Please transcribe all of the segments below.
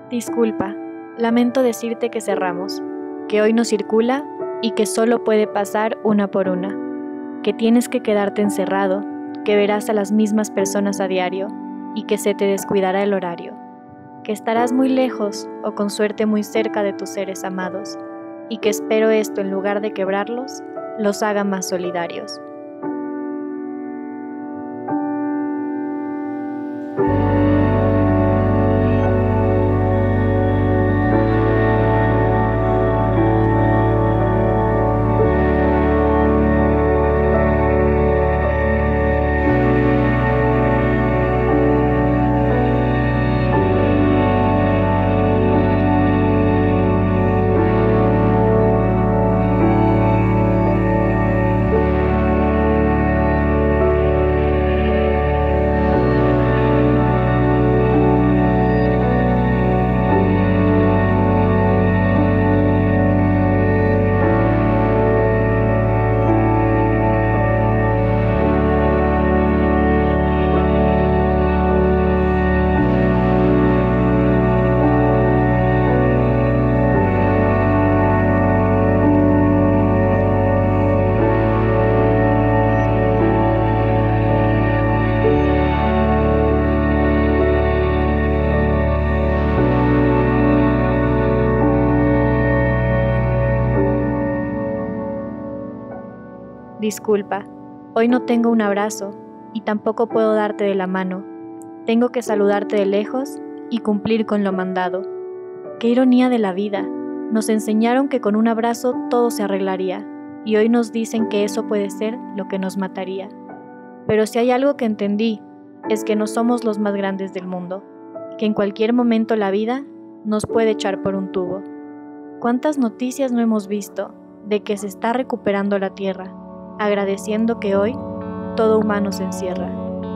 Disculpa, lamento decirte que cerramos, que hoy no circula y que solo puede pasar una por una, que tienes que quedarte encerrado, que verás a las mismas personas a diario y que se te descuidará el horario, que estarás muy lejos o con suerte muy cerca de tus seres amados y que espero esto en lugar de quebrarlos, los haga más solidarios. Disculpa, hoy no tengo un abrazo y tampoco puedo darte de la mano. Tengo que saludarte de lejos y cumplir con lo mandado. Qué ironía de la vida. Nos enseñaron que con un abrazo todo se arreglaría y hoy nos dicen que eso puede ser lo que nos mataría. Pero si hay algo que entendí, es que no somos los más grandes del mundo, que en cualquier momento la vida nos puede echar por un tubo. ¿Cuántas noticias no hemos visto de que se está recuperando la tierra? Agradeciendo que hoy todo humano se encierra.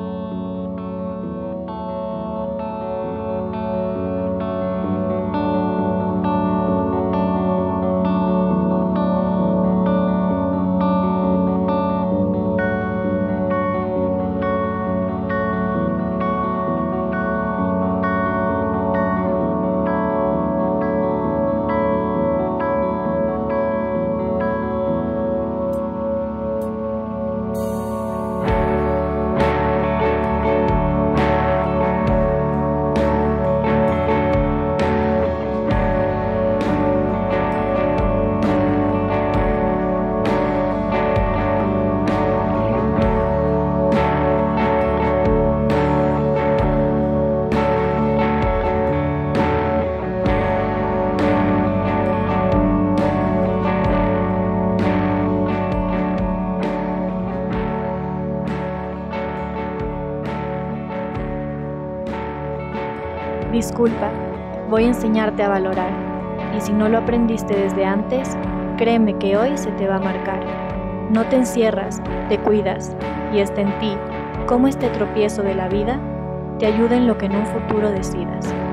Disculpa, voy a enseñarte a valorar, y si no lo aprendiste desde antes, créeme que hoy se te va a marcar. No te encierras, te cuidas, y está en ti cómo este tropiezo de la vida te ayuda en lo que en un futuro decidas.